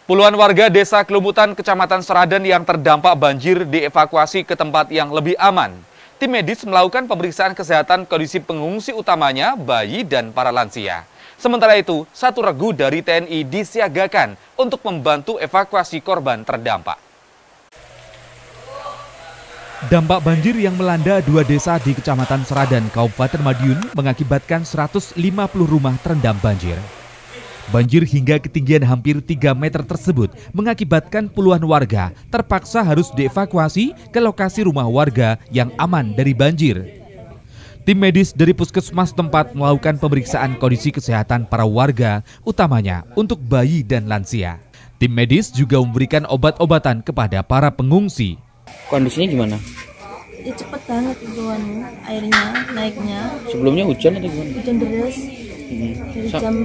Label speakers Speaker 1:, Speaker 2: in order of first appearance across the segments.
Speaker 1: Puluhan warga Desa Kelumutan, Kecamatan Seradan yang terdampak banjir dievakuasi ke tempat yang lebih aman. Tim medis melakukan pemeriksaan kesehatan kondisi pengungsi utamanya, bayi dan para lansia. Sementara itu, satu regu dari TNI disiagakan untuk membantu evakuasi korban terdampak.
Speaker 2: Dampak banjir yang melanda dua desa di Kecamatan Seradan, Kabupaten Madiun mengakibatkan 150 rumah terendam banjir. Banjir hingga ketinggian hampir 3 meter tersebut mengakibatkan puluhan warga terpaksa harus dievakuasi ke lokasi rumah warga yang aman dari banjir. Tim medis dari puskesmas tempat melakukan pemeriksaan kondisi kesehatan para warga, utamanya untuk bayi dan lansia. Tim medis juga memberikan obat-obatan kepada para pengungsi.
Speaker 3: Kondisinya gimana?
Speaker 4: Ya, cepet banget itu airnya naiknya.
Speaker 3: Sebelumnya hujan atau gimana?
Speaker 4: Hujan deras dari jam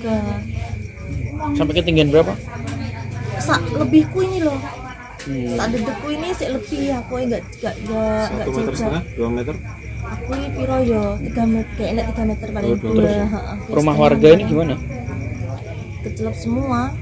Speaker 4: 3.
Speaker 3: Sampai ketinggian berapa?
Speaker 4: Lebihku ini loh. Saat dedekku ini sih lebih, aku enggak
Speaker 5: 1,5 meter, 2 meter.
Speaker 4: Aku ini piro yo 3 meter, kayaknya 3 meter paling.
Speaker 3: Rumah warga ini gimana?
Speaker 4: Kecelap semua.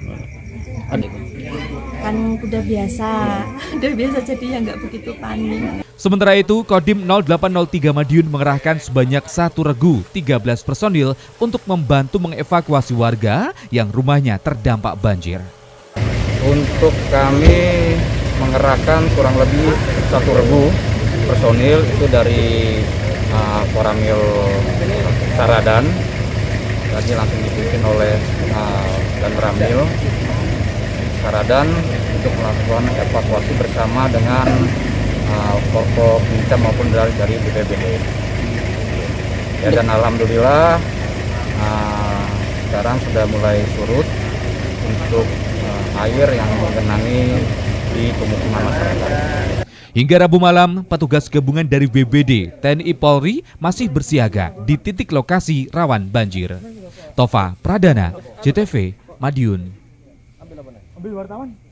Speaker 4: Kan udah biasa jadi ya nggak begitu panik.
Speaker 2: Sementara itu, Kodim 0803 Madiun mengerahkan sebanyak 1 regu 13 personil untuk membantu mengevakuasi warga yang rumahnya terdampak banjir.
Speaker 6: Untuk kami mengerahkan kurang lebih 1 regu personil itu dari Koramil Seradan, tadi langsung dipimpin oleh dan Ramil Seradan untuk melakukan evakuasi bersama dengan Forkopimda maupun dari BPBD. Ya, dan alhamdulillah sekarang sudah mulai surut untuk air yang menggenangi di pemukiman masyarakat.
Speaker 2: Hingga Rabu malam, petugas gabungan dari BBD, TNI Polri masih bersiaga di titik lokasi rawan banjir. Tova Pradana, JTV, Madiun.
Speaker 7: Ambil wartawan.